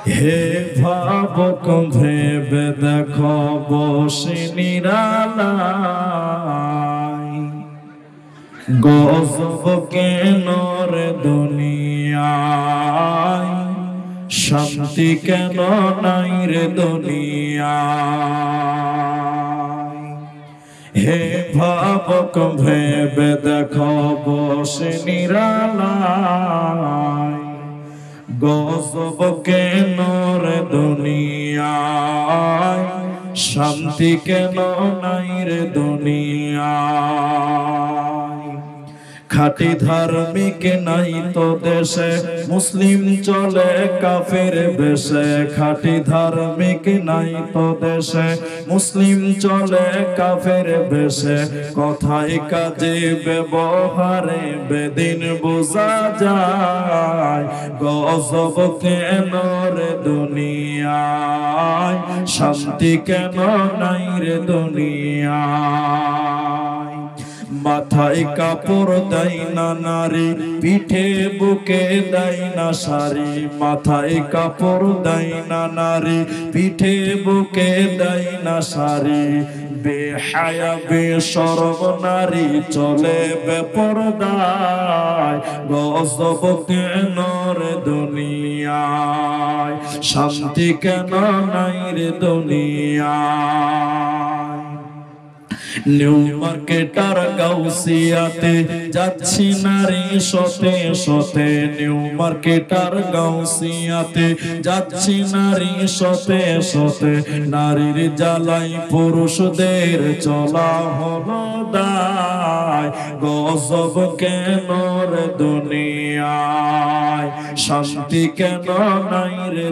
হে ভাবক ভেবে দেখো বসে নিরালায়, গজব কেন রে দুনিয়ায়, শান্তি কেন নাই রে দুনিয়ায়। হে ভাবক ভেবে দেখো বসে নিরালায়, গজব কেন রে দুনিয়ায়, শান্তি কেন নাই রে দুনিয়ায়। খাঁটি ধার্মিক নাই তো দেশে, মুসলিম চলে কাফের বেশে। খাঁটি ধার্মিক নাই তো দেশে, মুসলিম চলে কাফের বেশে। কথায় কাজে ব্যবহারে বেদিন বোঝা যায়, গজব কেন রে দুনিয়ায়, শান্তি কেন নাই রে দুনিয়ায়। মাথায় কাপড় দেয় না নারী, পিঠে বুকে দেয় না শাড়ি। মাথায় কাপড় দেয় না নারী, পিঠে বুকে দেয় না শাড়ি। বেহায়া বেশরম নারী চলে বেপরদায়, গজব কেন রে দুনিয়ায়, শান্তি কেন নাই রে দুনিয়ায়। নিউ মার্কেটার গাউসিয়াতে যাচ্ছি নারী শতে শতে। নিউ মার্কেটার গাউসিয়াতে যাচ্ছি নারী শতে শতে। নারীর জ্বালাই পুরুষদের চলা হলো দায়, গজব কেন রে দুনিয়ায়, শান্তি কেন নাই রে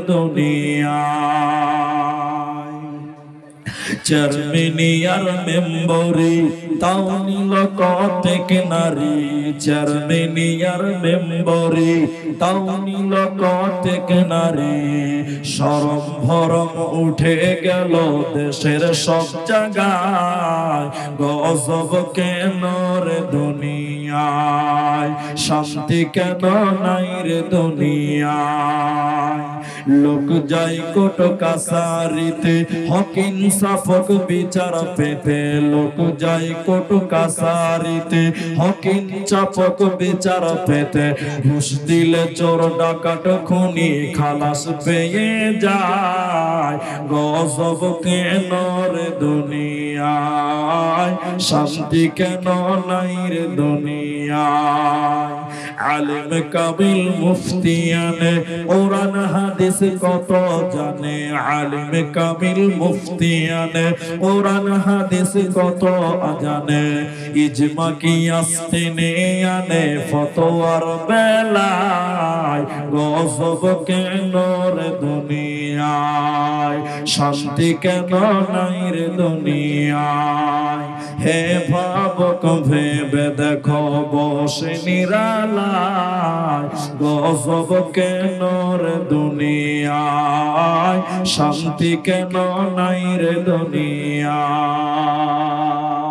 দুনিয়ায়। চেয়ারম্যানিয়ার মেম্বরি তাও নিল কতেক নারী। চেয়ারম্যানিয়ার মেম্বরি তাও নিল কতেক নারী। শরম ভরম উঠে গেল দেশের সব জায়গায়, গজব কেন রে দুনিয়ায়, শান্তি কেন নাই রে দুনিয়ায়। লোক যাই কোট কাছারিতে হক ইনসাফক বিচার পেতে। লোক যাই কোট কাছারিতে হক ইনসাফক বিচার পেতে। ঘুষ দিলে চোর ডাকাত খুনি খালাস পেয়ে যায়, গজব কেন রে দুনিয়ায়, শান্তি কেন নাই রে দুনিয়ায়। আলেম কাবিল মুফতিয়ানে কোরআন হাদিস কত জানে। আলেম কাবিল মুফতিয়ানে কোরআন হাদিস কত জানে। ইজমা কিয়াস টেনে আনে ফতোয়ার বেলায়, গজব কেন রে দুনিয়ায়, শান্তি কেন নাই রে দুনিয়ায়। হে ভাবক ভেবে দেখো বসে নিরালায়, গজব কেন রে দুনিয়ায়, শান্তি কেন নাই রে দুনিয়ায়।